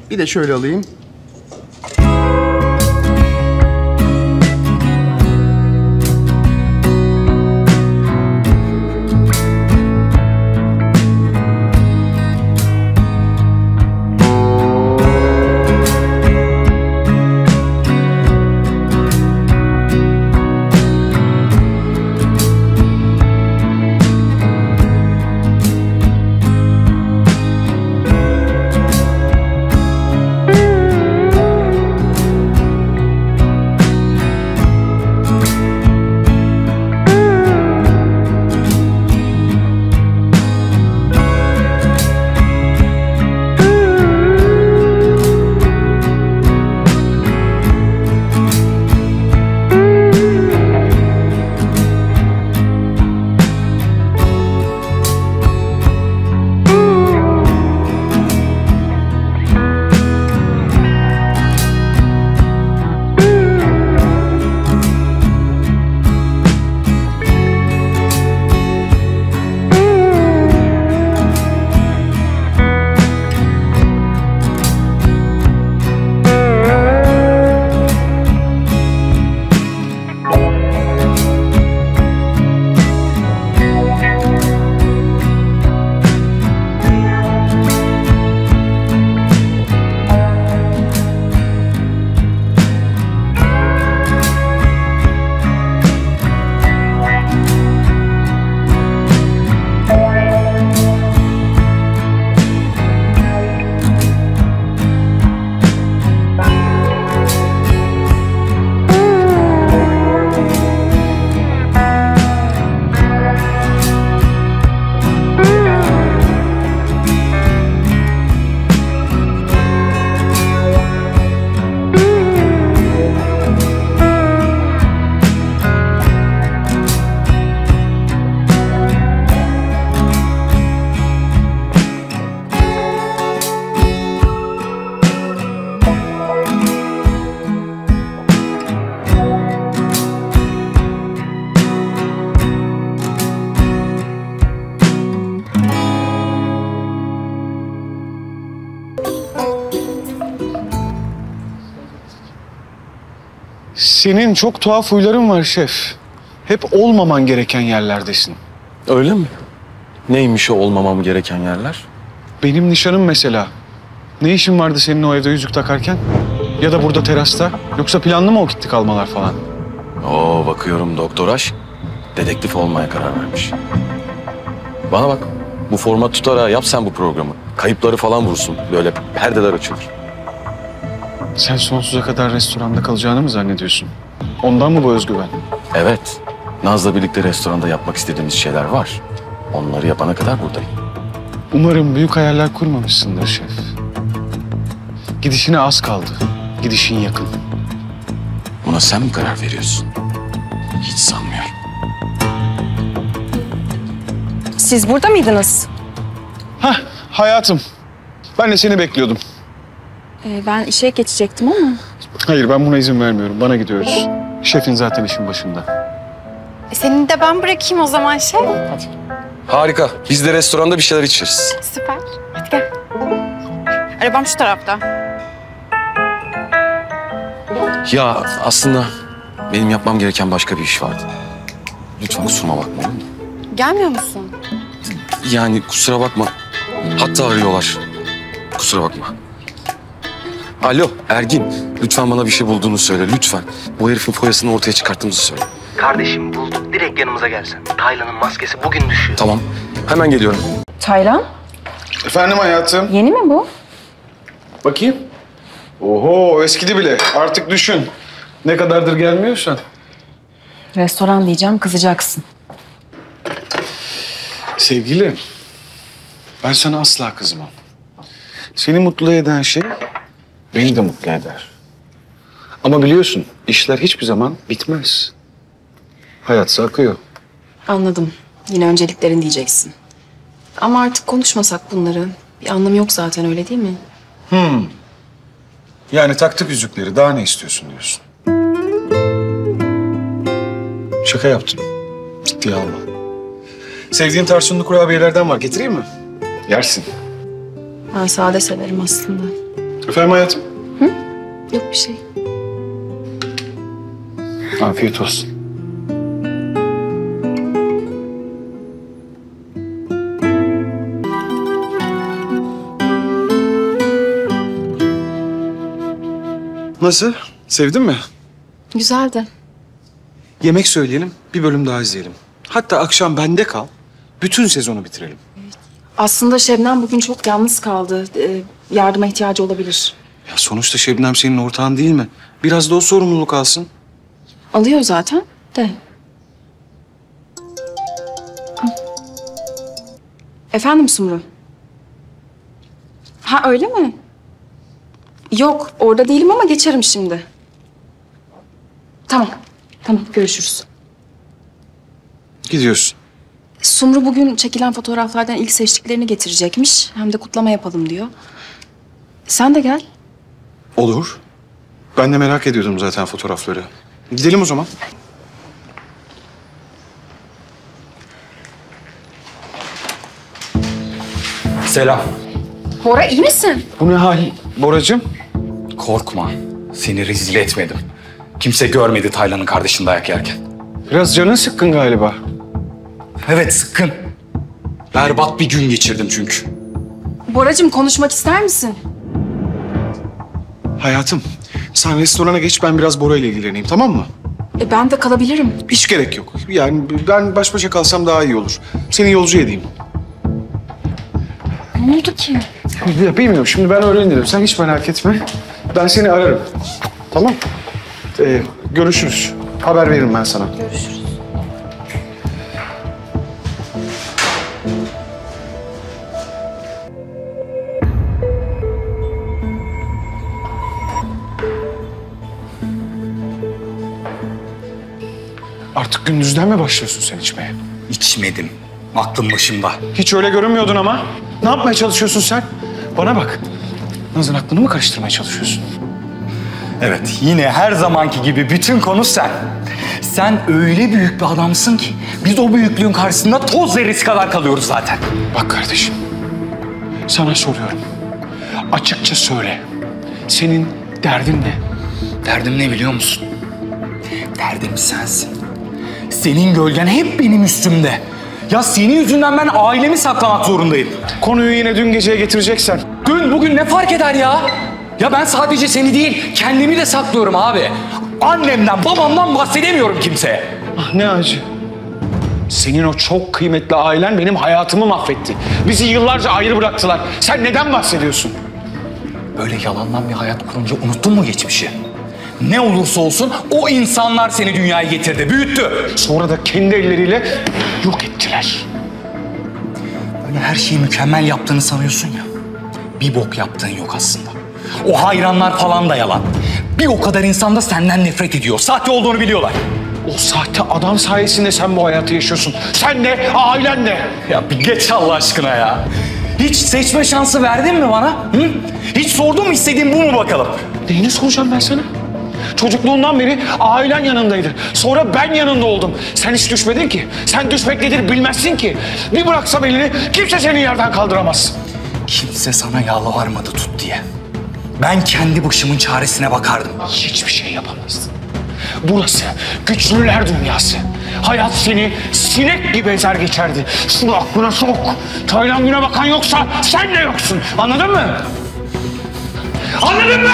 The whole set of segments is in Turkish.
Bir de şöyle alayım. Senin çok tuhaf huyların var şef. Hep olmaman gereken yerlerdesin. Öyle mi? Neymiş o olmamam gereken yerler? Benim nişanım mesela. Ne işin vardı senin o evde yüzük takarken? Ya da burada terasta? Yoksa planlı mı o gitti kalmalar falan? Oo, bakıyorum doktor aşk dedektif olmaya karar vermiş. Bana bak, bu format tutar ha, yap sen bu programı. Kayıpları falan vursun, böyle perdeler açılır. Sen sonsuza kadar restoranda kalacağını mı zannediyorsun? Ondan mı bu özgüven? Evet, Naz'la birlikte restoranda yapmak istediğimiz şeyler var. Onları yapana kadar buradayım. Umarım büyük hayaller kurmamışsındır şef. Gidişine az kaldı. Gidişin yakın. Buna sen mi karar veriyorsun? Hiç sanmıyorum. Siz burada mıydınız? Hah hayatım. Ben de seni bekliyordum. Ben işe geçecektim ama. Hayır ben buna izin vermiyorum. Bana gidiyoruz. Şefin zaten işin başında. Seni de ben bırakayım o zaman şef. Harika, biz de restoranda bir şeyler içeriz. Süper. Hadi gel. Arabam şu tarafta. Ya aslında benim yapmam gereken başka bir iş vardı. Lütfen kusuruma bakma, olur mu? Gelmiyor musun? Yani kusura bakma. Hatta arıyorlar. Kusura bakma. Alo Ergin, lütfen bana bir şey bulduğunu söyle, lütfen. Bu herifin foyasını ortaya çıkarttığımızı söyle. Kardeşim bulduk. Direkt yanımıza gelsen. Taylan'ın maskesi bugün düşüyor. Tamam, hemen geliyorum. Taylan, Efendim hayatım. yeni mi bu? Bakayım. Oho eskidi bile. Artık düşün. Ne kadardır gelmiyorsan. Restoran diyeceğim, kızacaksın. Sevgilim, ben sana asla kızmam. Seni mutlu eden şey beni de mutlu eder. Ama biliyorsun işler hiçbir zaman bitmez. Hayat akıyor. Anladım. Yine önceliklerin diyeceksin. Ama artık konuşmasak bunları. Bir anlamı yok zaten, öyle değil mi? Yani taktık yüzükleri daha ne istiyorsun diyorsun. Şaka yaptım. Ciddiye alma. Sevdiğin tarçınlı kurabiyelerden var. Getireyim mi? Yersin. Ben sade severim aslında. Efendim hayatım? Yok bir şey. Afiyet olsun. Nasıl? Sevdin mi? Güzeldi. Yemek söyleyelim, bir bölüm daha izleyelim. Hatta akşam bende kal, bütün sezonu bitirelim. Aslında Şebnem bugün çok yalnız kaldı. Yardıma ihtiyacı olabilir. Ya sonuçta Şebnem senin ortağın değil mi? Biraz da o sorumluluk alsın. Alıyor zaten de. Efendim Sumru? Ha öyle mi? Yok orada değilim ama geçerim şimdi. Tamam. Tamam görüşürüz. Gidiyorsun. Sumru bugün çekilen fotoğraflardan ilk seçtiklerini getirecekmiş. Hem de kutlama yapalım diyor. Sen de gel. Olur. Ben de merak ediyordum zaten fotoğrafları. Gidelim o zaman. Selam. Bora iyi misin? Bu ne hal Boracığım? Korkma. Seni rezil etmedim. Kimse görmedi Taylan'ın kardeşini dayak yerken. Biraz canın sıkkın galiba. Evet sıkkın. Berbat bir gün geçirdim çünkü. Boracığım konuşmak ister misin? Hayatım, sen restorana geç, ben biraz Bora ile ilgileneyim, tamam mı? Ben de kalabilirim. Hiç gerek yok. Yani ben baş başa kalsam daha iyi olur. Seni yolcu edeyim. Ne oldu ki? Ya bilmiyorum, şimdi ben öğrenirim. Sen hiç merak etme. Ben seni ararım. Tamam. Görüşürüz. Haber veririm ben sana. Görüşürüz. Artık gündüzden mi başlıyorsun sen içmeye? İçmedim. Aklım başımda. Hiç öyle görünmüyordun ama. Ne yapmaya çalışıyorsun sen? Bana bak. Naz'ın aklını mı karıştırmaya çalışıyorsun? Evet yine her zamanki gibi bütün konu sen. Sen öyle büyük bir adamsın ki biz o büyüklüğün karşısında toz zerresi kadar kalıyoruz zaten. Bak kardeşim, sana soruyorum. Açıkça söyle. Senin derdin ne? Derdim ne biliyor musun? Derdim sensin. Senin gölgen hep benim üstümde. Ya senin yüzünden ben ailemi saklamak zorundayım. Konuyu yine dün geceye getireceksen. Dün bugün ne fark eder ya? Ya ben sadece seni değil, kendimi de saklıyorum abi. Annemden, babamdan bahsedemiyorum kimseye. Ah ne acı. Senin o çok kıymetli ailen benim hayatımı mahvetti. Bizi yıllarca ayrı bıraktılar. Sen neden bahsediyorsun? Böyle yalandan bir hayat kurunca unuttun mu geçmişi? Ne olursa olsun o insanlar seni dünyaya getirdi, büyüttü. Sonra da kendi elleriyle yok ettiler. Böyle her şeyi mükemmel yaptığını sanıyorsun ya. Bir bok yaptığın yok aslında. O hayranlar falan da yalan. Bir o kadar insan da senden nefret ediyor. Sahte olduğunu biliyorlar. O sahte adam sayesinde sen bu hayatı yaşıyorsun. Sen de, ailen de. Ya bir geç Allah aşkına ya. Hiç seçme şansı verdin mi bana? Hı? Hiç sordun mu istediğin bu mu bakalım? Neyini soracağım ben sana? Çocukluğundan beri ailen yanındaydı. Sonra ben yanında oldum. Sen hiç düşmedin ki. Sen düşmek nedir bilmezsin ki. Bir bıraksam elini kimse seni yerden kaldıramaz. Kimse sana yalvarmadı tut diye. Ben kendi başımın çaresine bakardım. Hiçbir şey yapamazdın. Burası güçlüler dünyası. Hayat seni sinek gibi ezer geçerdi. Şunu aklına sok. Taylan güne bakan yoksa sen de yoksun. Anladın mı? Anladın mı?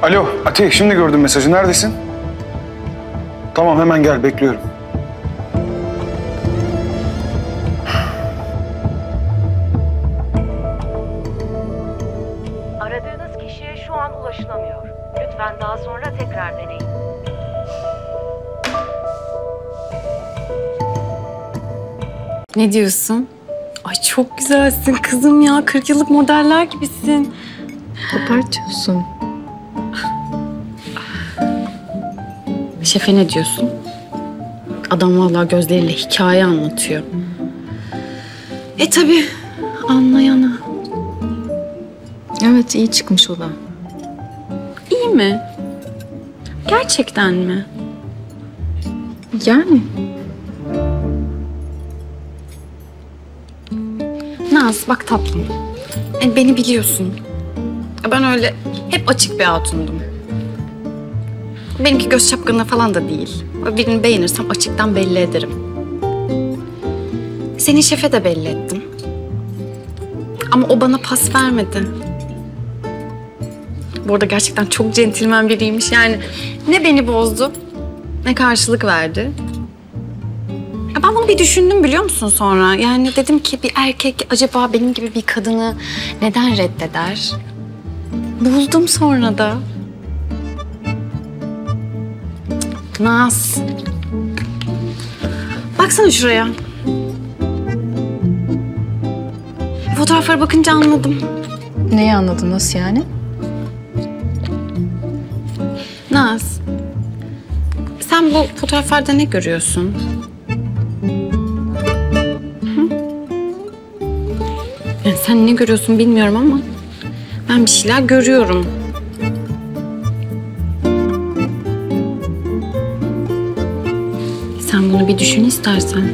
Alo Ati, şimdi gördüm mesajı. Neredesin? Tamam, hemen gel, bekliyorum. Aradığınız kişiye şu an ulaşılamıyor. Lütfen daha sonra tekrar deneyin. Ne diyorsun? Ay çok güzelsin kızım ya. 40 yıllık modeller gibisin. Abartıyorsun. Şefe ne diyorsun? Adam vallahi gözleriyle hikaye anlatıyor. Tabii anlayana. Evet, iyi çıkmış o da. İyi mi? Gerçekten mi? Yani. Naz bak tatlım. Beni biliyorsun. Ben öyle hep açık bir hatundum. Benimki göz çapkınlığı falan da değil. Birini beğenirsem açıktan belli ederim. Senin şefe de belli ettim. Ama o bana pas vermedi. Bu arada gerçekten çok centilmen biriymiş. Yani ne beni bozdu, ne karşılık verdi. Ya ben bunu bir düşündüm biliyor musun sonra? Yani dedim ki bir erkek acaba benim gibi bir kadını neden reddeder? Buldum sonra da. Naz. Baksana şuraya. Fotoğraflara bakınca anladım. Neyi anladın, nasıl yani? Naz. Sen bu fotoğraflarda ne görüyorsun? Hı? Yani sen ne görüyorsun bilmiyorum ama ben bir şeyler görüyorum. Sen bunu bir düşün istersen.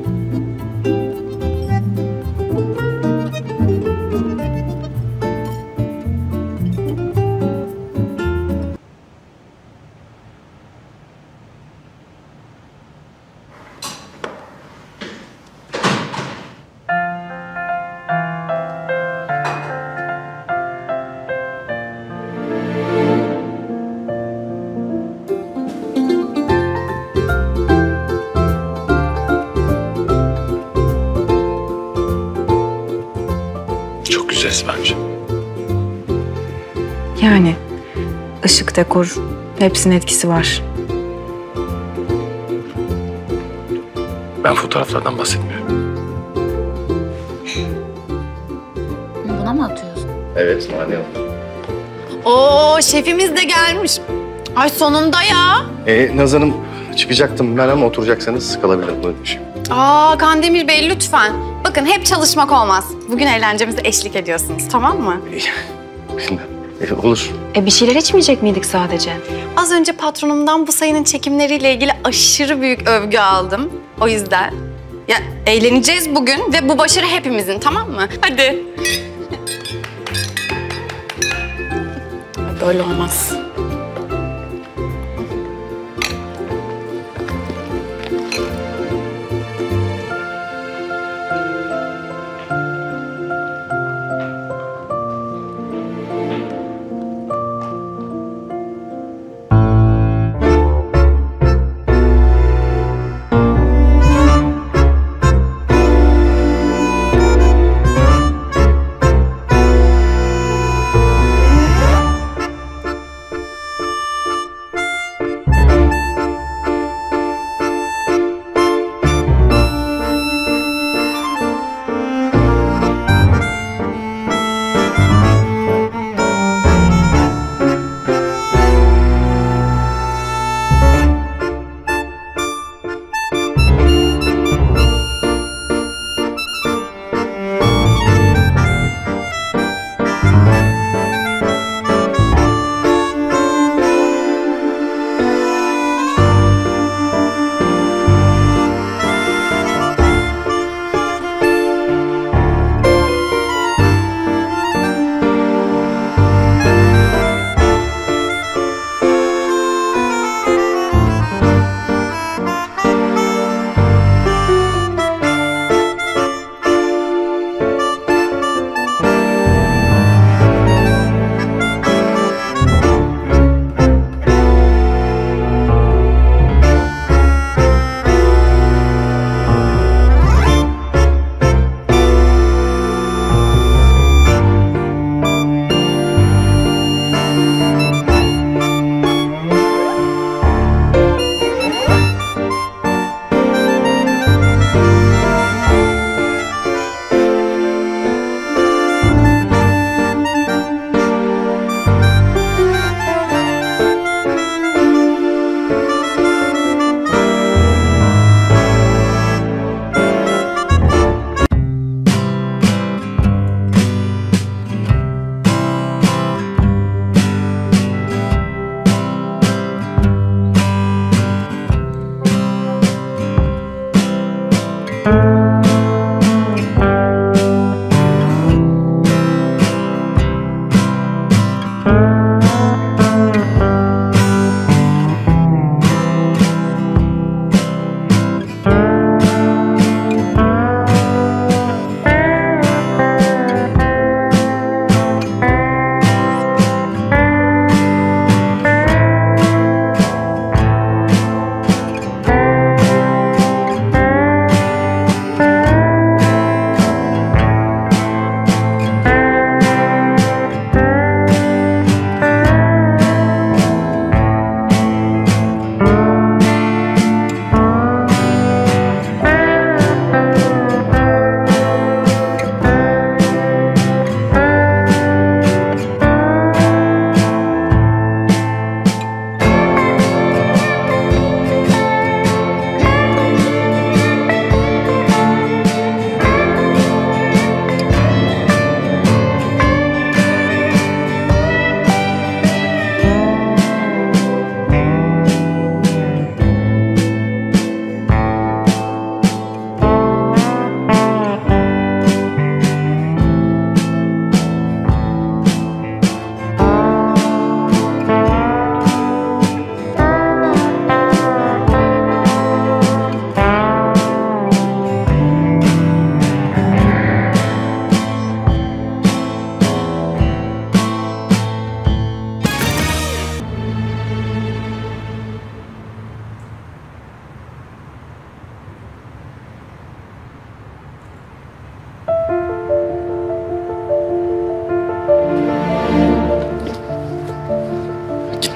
Çok güzel bence. Yani ışık, dekor hepsinin etkisi var. Ben fotoğraflardan bahsetmiyorum. Buna mı atıyorsun? Evet, Nane Hanım. Oo, şefimiz de gelmiş. Ay sonunda ya. Naz Hanım, çıkacaktım ben ama oturacaksanız kalabilirim. Böyle bir şey. Kandemir Bey lütfen. Bakın hep çalışmak olmaz. Bugün eğlencemize eşlik ediyorsunuz, tamam mı? Bilmem. Olur. Bir şeyler içmeyecek miydik sadece? Az önce patronumdan bu sayının çekimleriyle ilgili aşırı büyük övgü aldım. O yüzden. Ya eğleneceğiz bugün ve bu başarı hepimizin, tamam mı? Hadi. Ay, böyle olmaz.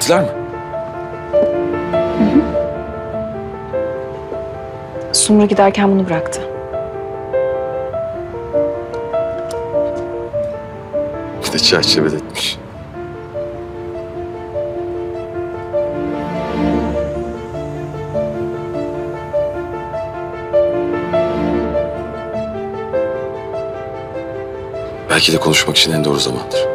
Gittiler mi? Sumru giderken bunu bıraktı. Bir de çerçeve etmiş. Belki de konuşmak için en doğru zamandır.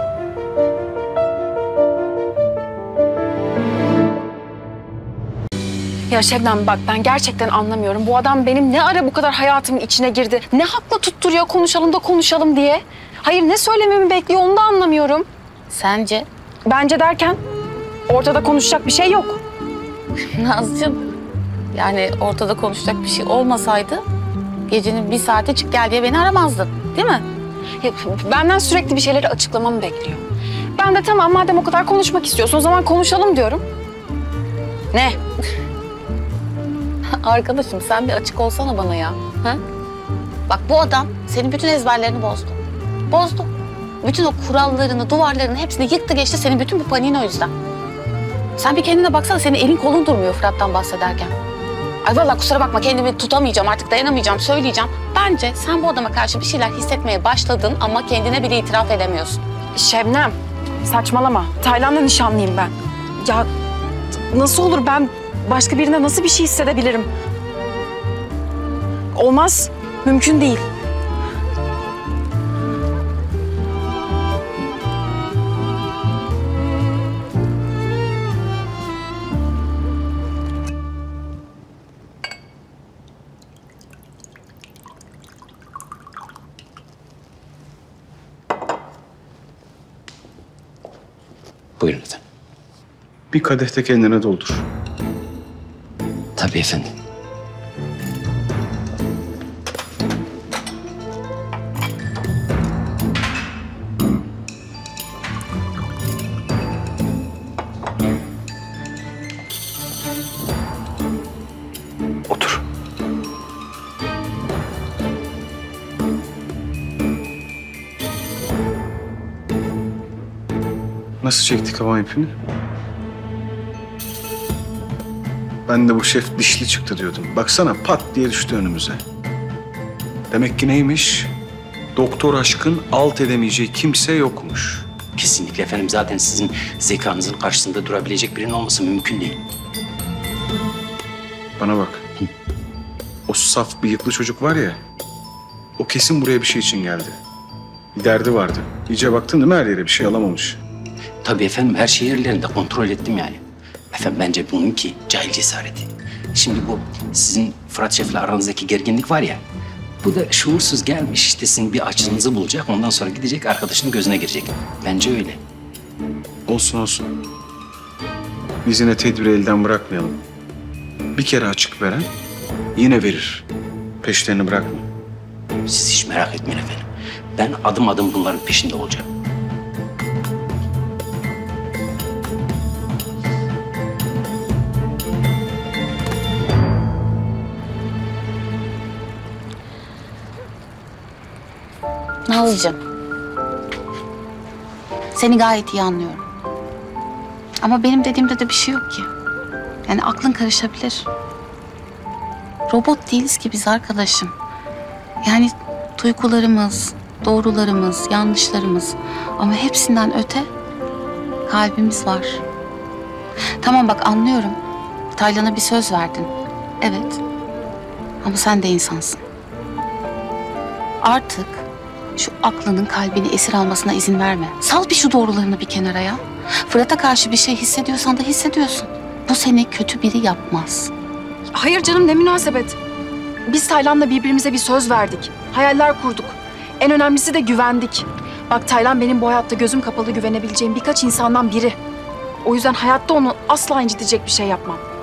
Ya Şebnem bak ben gerçekten anlamıyorum. Bu adam benim ne ara bu kadar hayatımın içine girdi? Ne hakla tutturuyor konuşalım da konuşalım diye? Hayır ne söylememi bekliyor onu da anlamıyorum. Sence? Bence derken ortada konuşacak bir şey yok. Nazcığım, yani ortada konuşacak bir şey olmasaydı gecenin bir saate çık gel diye beni aramazdın, değil mi? Ya, benden sürekli bir şeyleri açıklamamı bekliyor. Ben de tamam madem o kadar konuşmak istiyorsun o zaman konuşalım diyorum. Ne? Arkadaşım sen bir açık olsana bana ya. Ha? Bak bu adam senin bütün ezberlerini bozdu. Bozdu. Bütün o kurallarını, duvarlarını hepsini yıktı geçti senin bütün bu paniğin o yüzden. Sen bir kendine baksana senin elin kolun durmuyor Fırat'tan bahsederken. Ay vallahi kusura bakma kendimi tutamayacağım artık dayanamayacağım söyleyeceğim. Bence sen bu adama karşı bir şeyler hissetmeye başladın ama kendine bile itiraf edemiyorsun. Şebnem saçmalama. Taylan'la nişanlıyım ben. Ya nasıl olur ben başka birine nasıl bir şey hissedebilirim? Olmaz. Mümkün değil. Buyurun efendim. Bir kadehte kendine doldur. Tabii efendim. Otur. Nasıl çektik hava ipini? Ben de bu şef dişli çıktı diyordum. Baksana pat diye düştü önümüze. Demek ki neymiş? Doktor aşkın alt edemeyeceği kimse yokmuş. Kesinlikle efendim. Zaten sizin zekanızın karşısında durabilecek birinin olması mümkün değil. Bana bak. O saf bıyıklı çocuk var ya. O kesin buraya bir şey için geldi. Bir derdi vardı. İyice baktın değil mi her yere bir şey alamamış. Tabii efendim. Her şeyi yerlerinde kontrol ettim yani. Efendim bence bununki cahil cesareti. Şimdi bu sizin Fırat Şef'le aranızdaki gerginlik var ya. Bu da şuursuz gelmiş işte sizin bir açınızı bulacak. Ondan sonra gidecek arkadaşının gözüne girecek. Bence öyle. Olsun olsun. Biz yine tedbiri elden bırakmayalım. Bir kere açık veren yine verir. Peşlerini bırakma. Siz hiç merak etmeyin efendim. Ben adım adım bunların peşinde olacağım. Nazlıcığım, seni gayet iyi anlıyorum. Ama benim dediğimde de bir şey yok ki. Yani aklın karışabilir. Robot değiliz ki biz arkadaşım. Yani duygularımız, doğrularımız, yanlışlarımız ama hepsinden öte kalbimiz var. Tamam bak anlıyorum. Taylan'a bir söz verdin. Evet. Ama sen de insansın. Artık şu aklının kalbini esir almasına izin verme. Sal bir şu doğrularını bir kenara ya. Fırat'a karşı bir şey hissediyorsan da hissediyorsun. Bu seni kötü biri yapmaz. Hayır canım ne münasebet. Biz Taylan'la birbirimize bir söz verdik. Hayaller kurduk. En önemlisi de güvendik. Bak Taylan benim bu hayatta gözüm kapalı güvenebileceğim birkaç insandan biri. O yüzden hayatta onu asla incitecek bir şey yapmam.